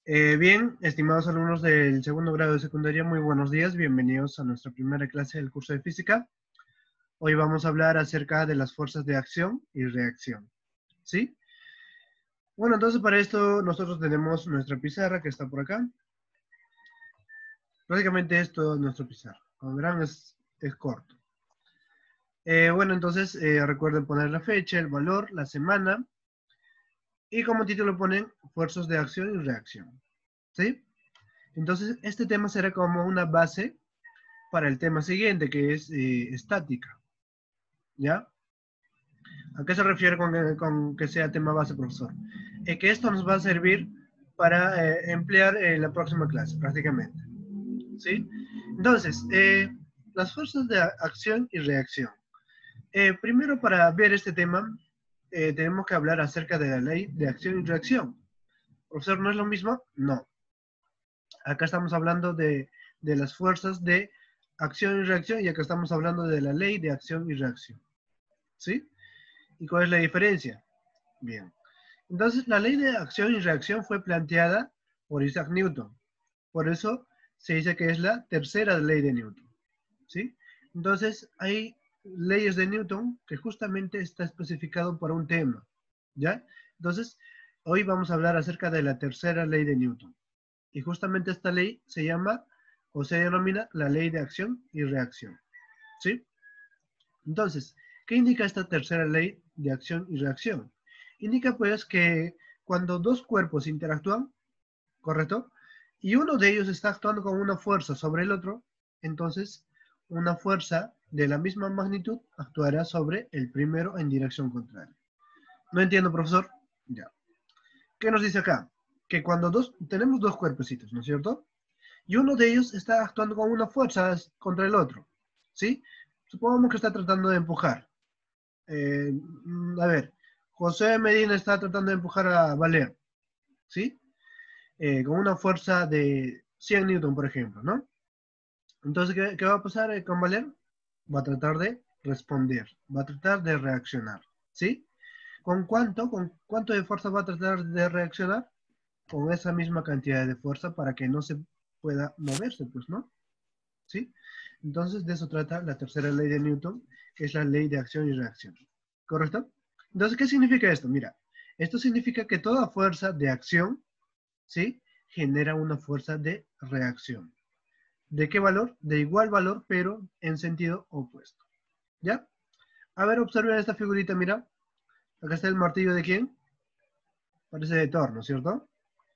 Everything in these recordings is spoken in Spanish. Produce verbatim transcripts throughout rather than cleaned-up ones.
Eh, bien, estimados alumnos del segundo grado de secundaria, muy buenos días, bienvenidos a nuestra primera clase del curso de física. Hoy vamos a hablar acerca de las fuerzas de acción y reacción, ¿sí? Bueno, entonces para esto nosotros tenemos nuestra pizarra que está por acá. Prácticamente esto es nuestra pizarra, como verán es, es corto. Eh, bueno, entonces eh, recuerden poner la fecha, el valor, la semana, y como título ponen fuerzas de acción y reacción, ¿sí? Entonces este tema será como una base para el tema siguiente, que es eh, estática, ¿ya? ¿A qué se refiere con, eh, con que sea tema base, profesor? Eh, que esto nos va a servir para eh, emplear en la próxima clase, prácticamente, ¿sí? Entonces, eh, las fuerzas de acción y reacción. Eh, primero, para ver este tema, eh, tenemos que hablar acerca de la ley de acción y reacción. Profesor, ¿no es lo mismo? No. Acá estamos hablando de, de las fuerzas de acción y reacción, y acá estamos hablando de la ley de acción y reacción, ¿sí? ¿Y cuál es la diferencia? Bien. Entonces, la ley de acción y reacción fue planteada por Isaac Newton. Por eso se dice que es la tercera ley de Newton, ¿sí? Entonces, hay leyes de Newton que justamente está especificado para un tema, ¿ya? Entonces, hoy vamos a hablar acerca de la tercera ley de Newton. Y justamente esta ley se llama, o se denomina, la ley de acción y reacción, ¿sí? Entonces, ¿qué indica esta tercera ley de acción y reacción? Indica pues que cuando dos cuerpos interactúan, ¿correcto? Y uno de ellos está actuando con una fuerza sobre el otro, entonces una fuerza de la misma magnitud actuará sobre el primero en dirección contraria. ¿No entiendo, profesor? Ya. ¿Qué nos dice acá? Que cuando dos, tenemos dos cuerpecitos, ¿no es cierto? Y uno de ellos está actuando con una fuerza contra el otro, ¿sí? Supongamos que está tratando de empujar. Eh, a ver, José Medina está tratando de empujar a Valer, ¿sí? Eh, con una fuerza de cien newton, por ejemplo, ¿no? Entonces, ¿qué, qué va a pasar eh, con Valer? Va a tratar de responder, va a tratar de reaccionar, ¿sí? ¿Con cuánto? ¿Con cuánto de fuerza va a tratar de reaccionar? Con esa misma cantidad de fuerza para que no se pueda moverse, pues, ¿no? ¿Sí? Entonces, de eso trata la tercera ley de Newton, que es la ley de acción y reacción. ¿Correcto? Entonces, ¿qué significa esto? Mira, esto significa que toda fuerza de acción, ¿sí? Genera una fuerza de reacción. ¿De qué valor? De igual valor, pero en sentido opuesto. ¿Ya? A ver, observen esta figurita, mira. Acá está el martillo de quién? Parece de Thor, ¿no es cierto?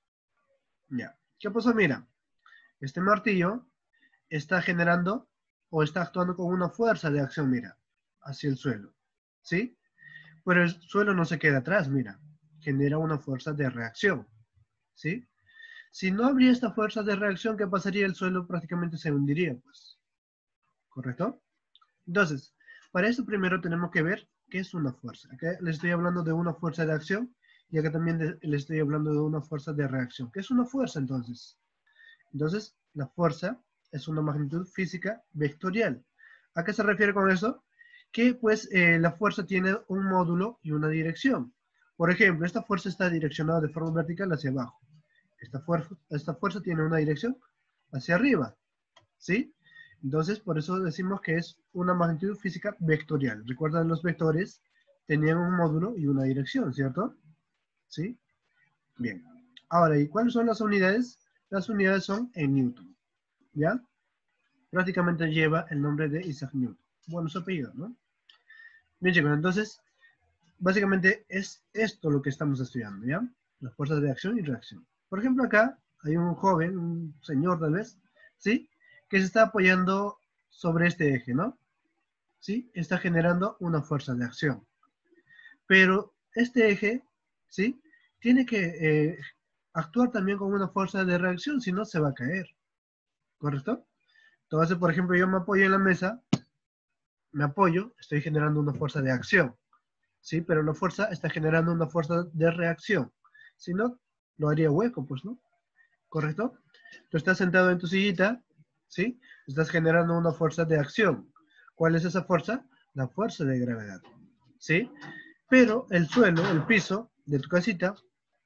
Ya. ¿Qué pasó? Mira, este martillo está generando o está actuando con una fuerza de acción, mira, hacia el suelo, ¿sí? Pero el suelo no se queda atrás, mira, genera una fuerza de reacción, ¿sí? Si no habría esta fuerza de reacción, ¿qué pasaría? El suelo prácticamente se hundiría, pues, ¿correcto? Entonces, para esto primero tenemos que ver qué es una fuerza. Acá les estoy hablando de una fuerza de acción y acá también de, les estoy hablando de una fuerza de reacción. ¿Qué es una fuerza entonces? Entonces, la fuerza es una magnitud física vectorial. ¿A qué se refiere con eso? Que pues eh, la fuerza tiene un módulo y una dirección. Por ejemplo, esta fuerza está direccionada de forma vertical hacia abajo. Esta fuerza, esta fuerza tiene una dirección hacia arriba, ¿sí? Entonces, por eso decimos que es una magnitud física vectorial. ¿Recuerdan los vectores? Tenían un módulo y una dirección, ¿cierto? ¿Sí? Bien. Ahora, ¿y cuáles son las unidades? Las unidades son en Newton, ¿ya? Prácticamente lleva el nombre de Isaac Newton. Bueno, su apellido, ¿no? Bien, chicos, entonces, básicamente es esto lo que estamos estudiando, ¿ya? Las fuerzas de acción y reacción. Por ejemplo, acá hay un joven, un señor tal vez, ¿sí? Que se está apoyando sobre este eje, ¿no? ¿Sí? Está generando una fuerza de acción. Pero este eje, ¿sí? Tiene que eh, actuar también con una fuerza de reacción, si no se va a caer, ¿correcto? Entonces, por ejemplo, yo me apoyo en la mesa, me apoyo, estoy generando una fuerza de acción, ¿sí? Pero la fuerza está generando una fuerza de reacción. Si no, lo haría hueco, pues, ¿no? ¿Correcto? Tú estás sentado en tu sillita, ¿sí? Estás generando una fuerza de acción. ¿Cuál es esa fuerza? La fuerza de gravedad, ¿sí? Pero el suelo, el piso de tu casita,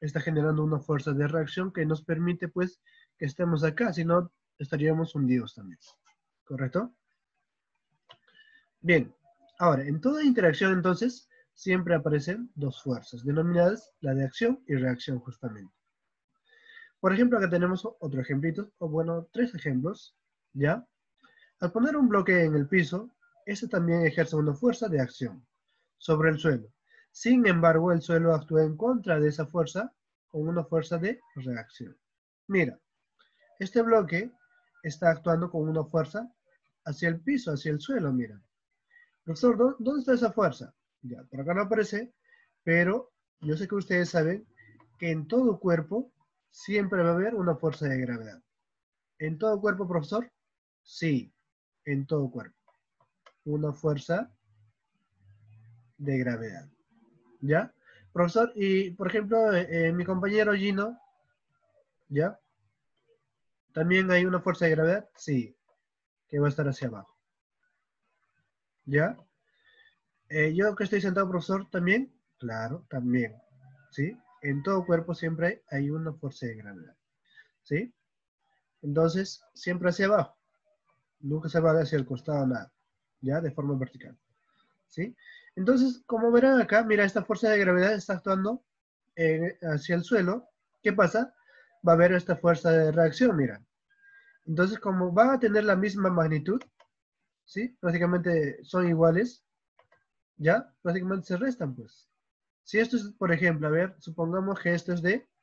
está generando una fuerza de reacción que nos permite, pues, que estemos acá, si no, estaríamos hundidos también. ¿Correcto? Bien, ahora, en toda interacción, entonces, siempre aparecen dos fuerzas, denominadas la de acción y reacción, justamente. Por ejemplo, acá tenemos otro ejemplito, o bueno, tres ejemplos, ¿ya? Al poner un bloque en el piso, este también ejerce una fuerza de acción sobre el suelo. Sin embargo, el suelo actúa en contra de esa fuerza con una fuerza de reacción. Mira, este bloque está actuando con una fuerza hacia el piso, hacia el suelo, mira. Profesor, ¿dó- ¿dónde está esa fuerza? Ya, por acá no aparece, pero yo sé que ustedes saben que en todo cuerpo siempre va a haber una fuerza de gravedad. ¿En todo cuerpo, profesor? Sí, en todo cuerpo. Una fuerza de gravedad. ¿Ya? Profesor, y por ejemplo, eh, eh, mi compañero Gino, ¿ya? ¿También hay una fuerza de gravedad? Sí, que va a estar hacia abajo. ¿Ya? Eh, yo que estoy sentado, profesor, ¿también? Claro, también. ¿Sí? En todo cuerpo siempre hay una fuerza de gravedad. ¿Sí? Entonces, siempre hacia abajo. Nunca se va hacia el costado, nada. ¿Ya? De forma vertical. ¿Sí? Entonces, como verán acá, mira, esta fuerza de gravedad está actuando eh, hacia el suelo. ¿Qué pasa? Va a haber esta fuerza de reacción, mira. Entonces, como van a tener la misma magnitud, ¿sí? Prácticamente son iguales, ¿ya? Prácticamente se restan, pues. Si esto es, por ejemplo, a ver, supongamos que esto es de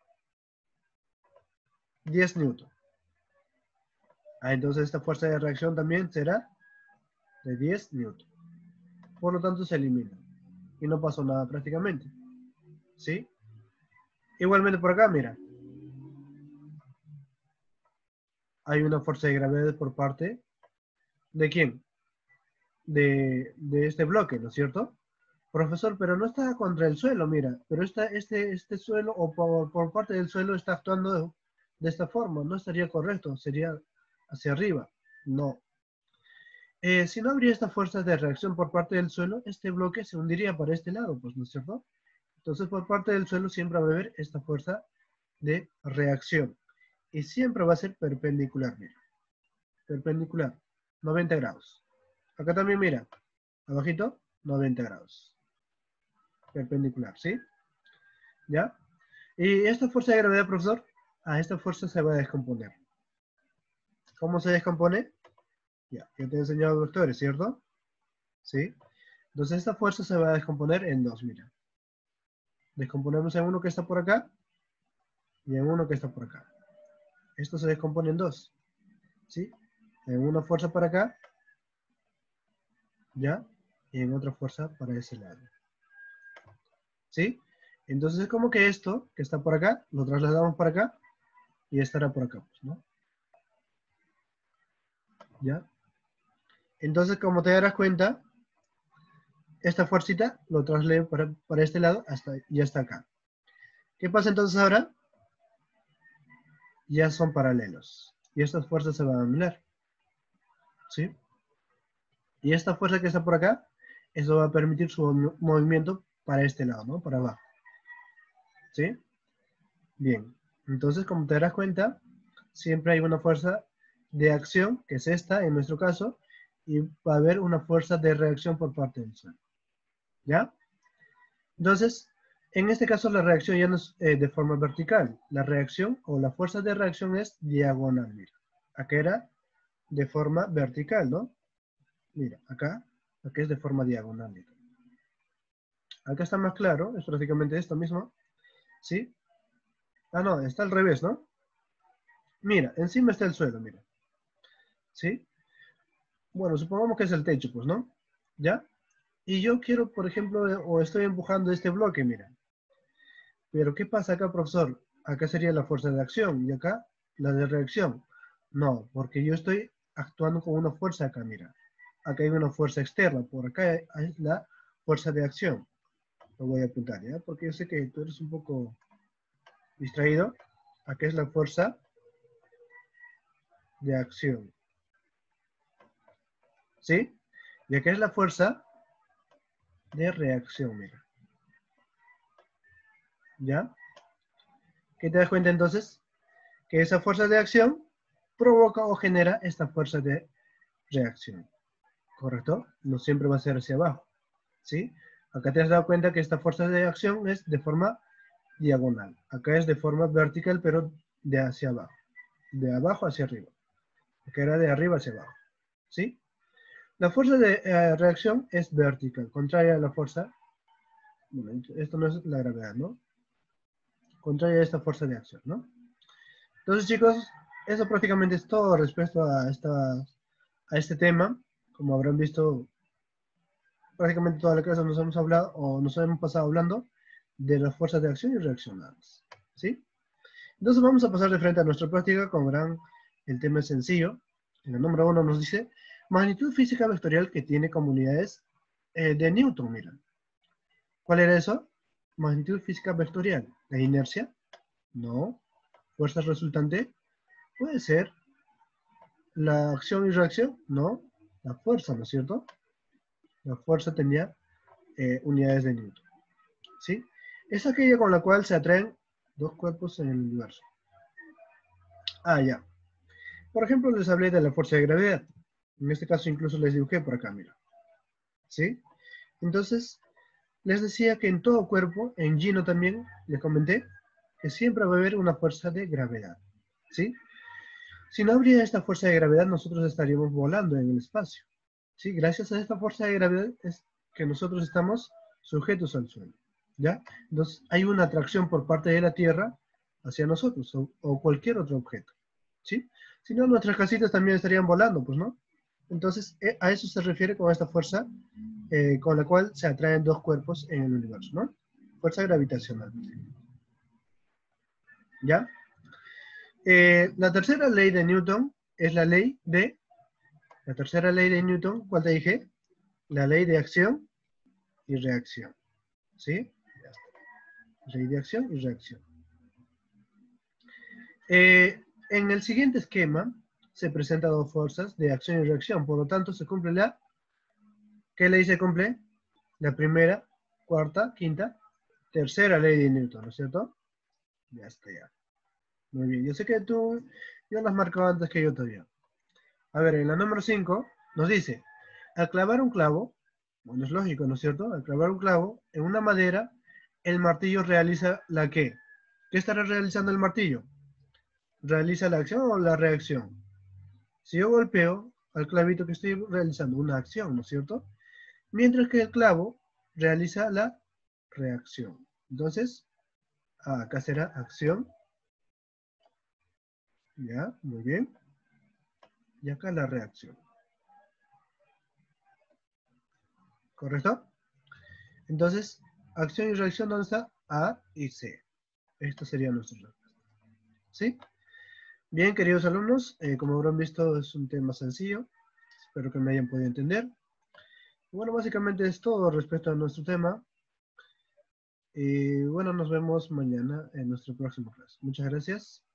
diez newton. Ah, entonces esta fuerza de reacción también será de diez newton. Por lo tanto, se elimina. Y no pasó nada prácticamente. ¿Sí? Igualmente por acá, mira. Hay una fuerza de gravedad por parte ¿de quién? De, de este bloque, ¿no es cierto? Profesor, pero no está contra el suelo, mira. Pero esta, este, este suelo, o por, por parte del suelo, está actuando de, de esta forma. No estaría correcto, sería hacia arriba. No. Eh, si no habría esta fuerza de reacción por parte del suelo, este bloque se hundiría para este lado, pues, ¿no es cierto? Entonces, por parte del suelo siempre va a haber esta fuerza de reacción. Y siempre va a ser perpendicular, mira. Perpendicular, noventa grados. Acá también, mira, abajito, noventa grados. Perpendicular, ¿sí? ¿Ya? Y esta fuerza de gravedad, profesor, a esta fuerza se va a descomponer. ¿Cómo se descompone? Ya, yo te he enseñado vectores, ¿cierto? ¿Sí? Entonces esta fuerza se va a descomponer en dos, mira. Descomponemos en uno que está por acá y en uno que está por acá. Esto se descompone en dos, ¿sí? En una fuerza para acá, ¿ya? Y en otra fuerza para ese lado. ¿Sí? Entonces es como que esto, que está por acá, lo trasladamos para acá y estará por acá, pues, ¿no? ¿Ya? Entonces, como te darás cuenta, esta fuercita lo traslado para, para este lado hasta, y hasta acá. ¿Qué pasa entonces ahora? Ya son paralelos. Y estas fuerzas se van a anular. ¿Sí? Y esta fuerza que está por acá, eso va a permitir su movimiento para este lado, ¿no? Para abajo. ¿Sí? Bien. Entonces, como te darás cuenta, siempre hay una fuerza de acción, que es esta en nuestro caso, y va a haber una fuerza de reacción por parte del suelo. ¿Ya? Entonces, en este caso la reacción ya no es eh, de forma vertical. La reacción o la fuerza de reacción es diagonal. Mira, acá era de forma vertical, ¿no? Mira, acá, acá es de forma diagonal. Mira. Acá está más claro, es prácticamente esto mismo. ¿Sí? Ah, no, está al revés, ¿no? Mira, encima está el suelo, mira. ¿Sí? Bueno, supongamos que es el techo, pues, ¿no? ¿Ya? Y yo quiero, por ejemplo, eh, o estoy empujando este bloque, mira. Pero ¿qué pasa acá, profesor? Acá sería la fuerza de acción y acá la de reacción. No, porque yo estoy actuando con una fuerza acá, mira. Acá hay una fuerza externa, por acá es la fuerza de acción. Lo voy a apuntar, ¿ya? Porque yo sé que tú eres un poco distraído. Acá es la fuerza de acción. ¿Sí? Y acá es la fuerza de reacción, mira. ¿Ya? ¿Qué te das cuenta entonces? Que esa fuerza de acción provoca o genera esta fuerza de reacción. ¿Correcto? No siempre va a ser hacia abajo. ¿Sí? Acá te has dado cuenta que esta fuerza de acción es de forma diagonal. Acá es de forma vertical, pero de hacia abajo. De abajo hacia arriba. Acá era de arriba hacia abajo. ¿Sí? La fuerza de eh, reacción es vertical, contraria a la fuerza. Bueno, esto no es la gravedad, ¿no? Contraria a esta fuerza de acción, ¿no? Entonces, chicos, eso prácticamente es todo respecto a, esta, a este tema. Como habrán visto, prácticamente toda la clase nos hemos hablado, o nos hemos pasado hablando de las fuerzas de acción y reaccionadas, ¿sí? Entonces vamos a pasar de frente a nuestra práctica. Como verán, el tema es sencillo. En el número uno nos dice, magnitud física vectorial que tiene comunidades eh, de Newton, miren. ¿Cuál era eso? Magnitud física vectorial. ¿La inercia? No. ¿Fuerza resultante? Puede ser. ¿La acción y reacción? No. La fuerza, ¿no es cierto? La fuerza tenía eh, unidades de Newton. ¿Sí? Es aquella con la cual se atraen dos cuerpos en el universo. Ah, ya. Por ejemplo, les hablé de la fuerza de gravedad. En este caso incluso les dibujé por acá, mira. ¿Sí? Entonces, les decía que en todo cuerpo, en Gino también, les comenté, que siempre va a haber una fuerza de gravedad. ¿Sí? Si no habría esta fuerza de gravedad, nosotros estaríamos volando en el espacio. ¿Sí? Gracias a esta fuerza de gravedad es que nosotros estamos sujetos al suelo. ¿Ya? Entonces, hay una atracción por parte de la Tierra hacia nosotros, o, o cualquier otro objeto. ¿Sí? Si no, nuestras casitas también estarían volando, pues, ¿no? Entonces, a eso se refiere con esta fuerza eh, con la cual se atraen dos cuerpos en el universo, ¿no? Fuerza gravitacional. ¿Ya? Eh, la tercera ley de Newton es la ley de, la tercera ley de Newton, ¿cuál te dije? La ley de acción y reacción. ¿Sí? Ya está. Ley de acción y reacción. Eh, en el siguiente esquema se presentan dos fuerzas de acción y reacción, por lo tanto se cumple la, ¿qué ley se cumple? La primera, cuarta, quinta, tercera ley de Newton, ¿no es cierto? Ya está, ya. Muy bien, yo sé que tú ya lo has marcado antes que yo todavía. A ver, en la número cinco nos dice, al clavar un clavo, bueno, es lógico, ¿no es cierto? Al clavar un clavo en una madera, el martillo realiza la ¿qué? ¿Qué estará realizando el martillo? ¿Realiza la acción o la reacción? Si yo golpeo al clavito, que estoy realizando una acción, ¿no es cierto? Mientras que el clavo realiza la reacción. Entonces, acá será acción. Ya, muy bien. Y acá la reacción. ¿Correcto? Entonces, acción y reacción, ¿dónde está? A y C. Esto sería nuestro respuesta. ¿Sí? Bien, queridos alumnos, eh, como habrán visto, es un tema sencillo. Espero que me hayan podido entender. Bueno, básicamente es todo respecto a nuestro tema. Y bueno, nos vemos mañana en nuestro próximo clase. Muchas gracias.